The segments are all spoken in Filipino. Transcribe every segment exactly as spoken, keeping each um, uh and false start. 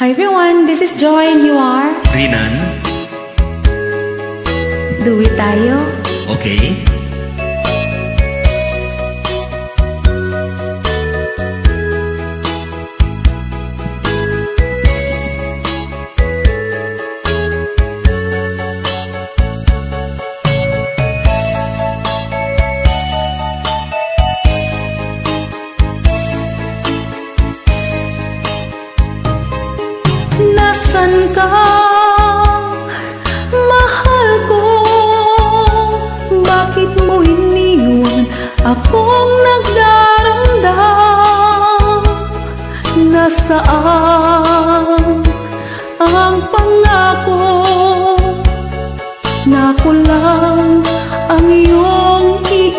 Hi everyone, this is Joy and you are? Reynan. Duet tayo. Okay. Nasaan ka, mahal ko? Bakit mo iniwan akong nagdaramdam? Nasaan ang pangako na ako lang ang iyong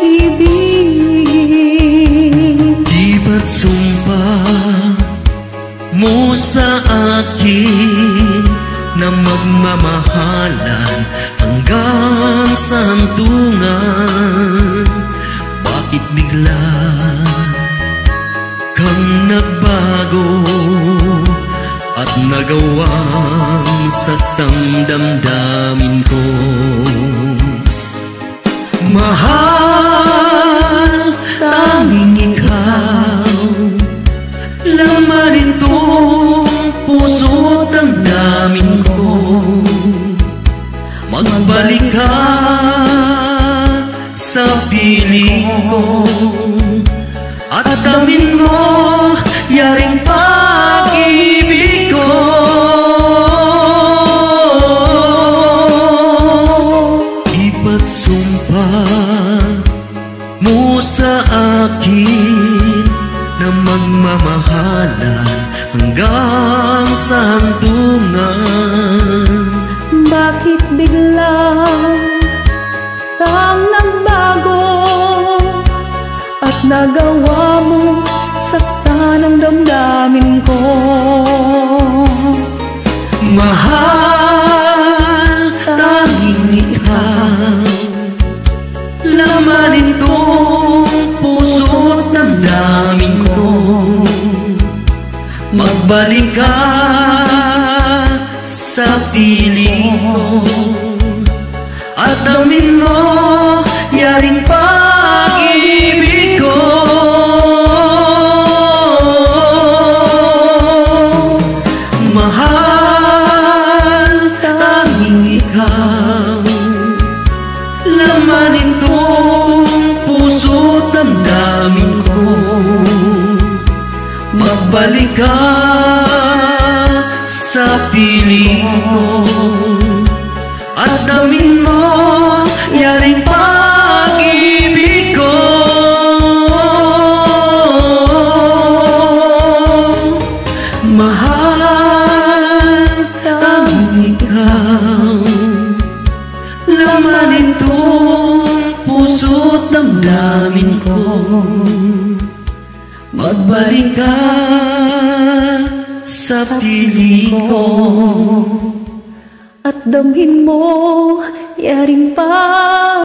iibig? Di ba't sumpa mo sa akin na magmamahalan hanggang sa hantungan? Bakit bigla kang nagbago at nagawang saktang damdamin ko? Mahal, tanging ikaw laman itong puso't damdamin ko. Magbalik ka sa piling ko at damin mo yaring pag-ibig ko. Iba't sumpa mo sa akin na magmamahalan hanggang sa hantungan. Bakit bigla kang nagbago at nagawa mo saktan ang damdamin ko? Mahal, tanging ikaw laman itong puso't damdamin ko. Magbalik ka sa piling ko at damin mo yaring pag-ibig ko. Mahal, tanging ikaw laman itong puso't damdamin ko. Magbalik ka sa piling ko at damin mo yaring pag-ibig ko. Mahal, tanging ikaw laman itong puso't damdamin ko. Magbalik ka sa piling ko at damhin mo yaring pa